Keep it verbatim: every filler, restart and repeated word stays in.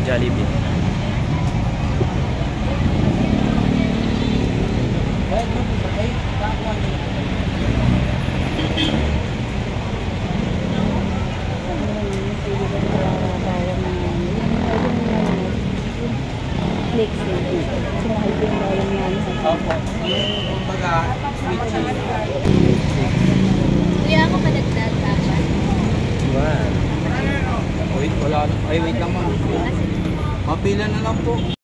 Jollibee. Flakes yun. Sumahal din daw yung yan. Opo. Yung baga, sweet chili. Kuya, ako padagdag ka ba? Wow. Wait, wala. Ay, wait lang ma'am. Mapila na lang po.